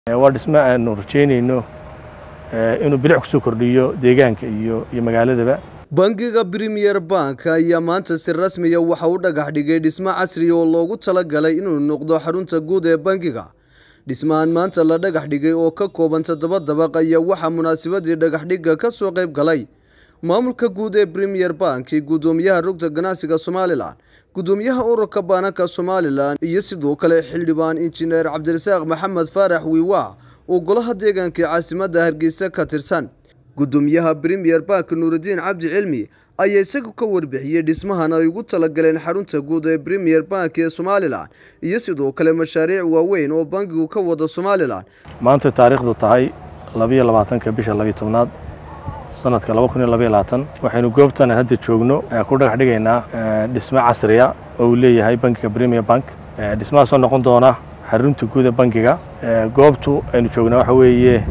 waa dhisme aanu rajeynayno inuu bilic ku soo kordhiyo deegaanka iyo magaaladaba. Bangiga Premier Bank ayaa maanta si rasmi ah waxa uu dhagax dhigay dhisme casri ah oo loogu talagalay inuu noqdo xarunta guud ee bangiga. Dhismahan maanta la dhagax dhigay oo ka kooban 7 dabaq ayaa waxa munaasabadii dhagax dhigga ka soo qayb galay maamulka guud ee Premier Bank, gudoomiyaha rugta ganacsiga Somaliland, gudoomiyaha ururka baanka Somaliland iyo sidoo kale xildhibaan injineer Cabdirasaaq Maxamed Faarax Wiiwa oo golaha deegaanka caasimadda Hargeysa ka tirsan. Gudoomiyaha Premier Bank Nuruddin Cabdi Cilmi ayaa isagu ka warbixiyay dhismahan ay ugu talagaleen xarunta guud ee Premier Bank ee Somaliland iyo sidoo kale mashaariic waaweyn oo bangigu ka wada Somaliland. Maanta taariikhdu tahay 22 bisha 12 sanadka 2022 waxaynu goobtan hadda joogno ku dhagax dhigaynaa dhisme casri ah oo uu leeyahay bangiga Premier Bank. Dhismahaas oo noqon doona xarunta guud ee bangiga. Goobtu aynu joogno waxa weeye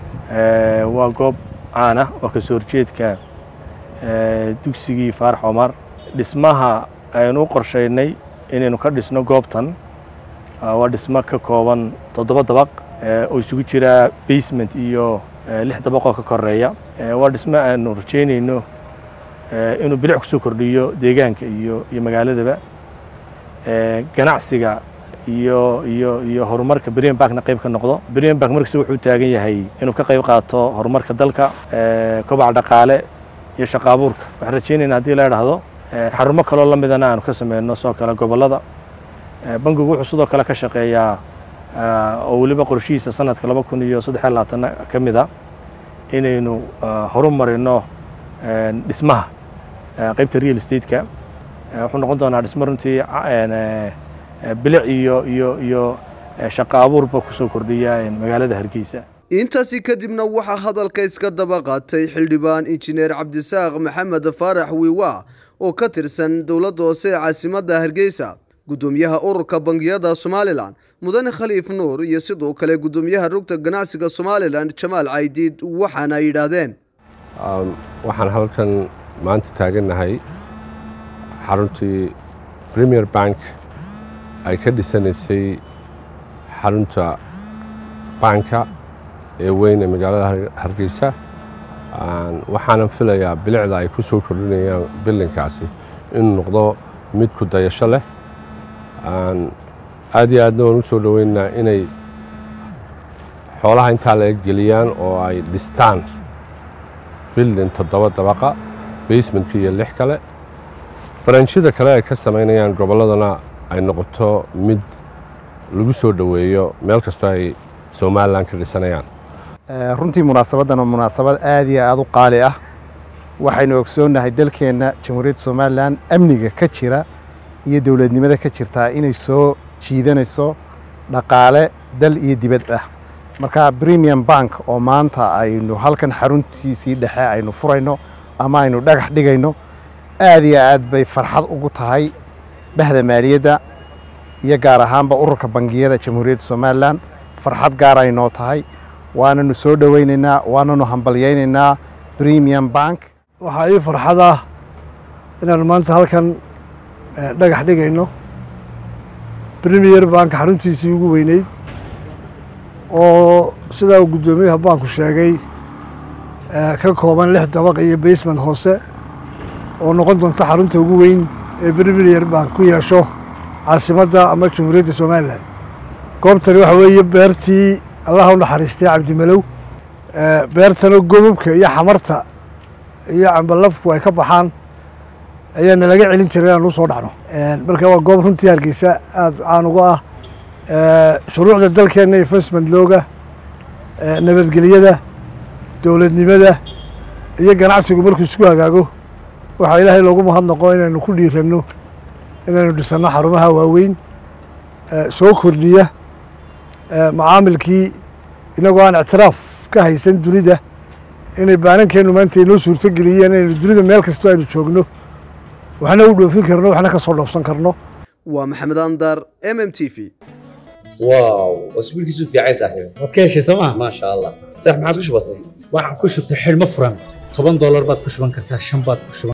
waa goob caan ah oo ka soo horjeedka dugsigii Faarax Omar. Dhismaha aynu qorsheynay inaynu ka dhisno goobtan waa dhisme ka kooban 7 dabaq oo isugu jira basement iyo 6 dabaq oo ka koreeya. waa dhisme aanu rajeynayno inuu bilic ku soo kordhiyo deegaanka iyo magaaladaba. Ganacsiga iyo horumarka Premier Bank qayb ka noqdo. Premier Bank markii wuxuu taagan yahay inuu ka qayb qaato horumarka dalka, kobaca dhaqaale iyo shaqo abuurka. Waxaan rajeynaynaa haddii la yiraahdo xarumo kale oo la midana aanu ka sameeyno soo kala gobolada. Bangigu wuxuu sidoo kale ka shaqeeyaa oo waliba qorshihiisa sanadka 2023 ka mid ah inaynu horumarino dhismaha qaybta real estate-ka. Wuxuu noqon doonaa dhismo runtii bilic iyo shaqo abuurba ku soo kordhiya magaalada Hargeysa. intaasi kadibna waxa hadalka iska daba qaatay xildhibaan injineer Cabdirasaaq Maxamed Faarax Wiiwa oo ka tirsan dawladda hoose ee caasimadda Hargeysa, gudoomiyaha ururka bangiyada Somaliland Mudane Khaliif Nuur iyo sidoo kale gudoomiyaha rugta ganacsiga Somaliland Jamaal Caydiid waxaana ay yiraahdeen waxaan halkan maanta taaganahay xaruntii Premier Bank ay ka dhisanaysay xarunta banka ee weyn ee magaalada Hargeysa. waxaan filayaa bilicda ay ku soo kordhinayaan bilinkaasi inuu noqdo mid ku dayasho leh. aad iyo aadna waan u soo dhaweynaa inay xoolaha intaa la geliyaan oo ay dhistaan building 7 dabaqa, basement iyo 6 kale. branchida kale ay ka sameynayaan goboladana ay noqoto mid lagu soo dhaweeyo meel kasta ay Somaliland ka dhisanayaan. runtii munaasabadan waa munaasabad aad iyo aad u qaali ah. waxaynu ogsoonahay dalkeena Jamhuuriyadda Somaliland amniga ka jira iyo dawladnimada ka jirta inay soo jiidanayso dhaqaale dal iyo dibad ah. marka Premier Bank oo maanta aynu halkan xaruntiisii dhexe aynu furayno ama aynu dhagax dhigayno aad iyo aad bay farxad ugu tahay bahda maaliyadda iyo gaar ahaanba ururka bangiyada Jamhuuriyadda Somaliland. farxad gaar ay noo tahay waananu soo dhaweynaynaa waananu hambalyeynaa Premier Bank. waxa ay farxad ah inaan maanta halkan dhagax dhigayno Premier Bank xaruntiisii ugu weyneyd oo sida gudoomiyaha banku sheegay ka kooban 6 dabaq iyo basement hoose oo noqon doonta xarunta ugu weyn ee Premier Bank ku yeesho caasimadda ama Jamhuuriyadda Somaliland. goobtani waxa weeye beertii Allah u naxariistay Cabdi Malow. beertana gobobka iyo xamarta iyo cambalafku ay ka baxaan ayaana laga celin jiray aan u soo dhacno. marka waa goob runtii Hargeysa aad caan uga ah. shuruucda dalkeena investment looga nabadgelyada dawladnimada iyo ganacsigu markuu isku hagaago waxa Ilaahay loogu mahadnaqo inaynu ku dhiirano inaynu dhisano xarumaha waaweyn soo kordhiya macaamilkii inagoo aan ictiraaf ka haysan dunida inay baanankeenu maanta inoo suurto geliyeen inaynu dunida meel kasta aynu joogno waxna u dhoofin karno waxna ka soo dhoofsan karno. waa Maxamed Andar, MMTV. واو واسبوعك في عايز صاحبي waad ka heshay sooma ما شاء الله صح ما عاد كش بسيط waxaan ku shubtay xilmo furan $10 baad ku shuban kartaa 5 baad ku shuban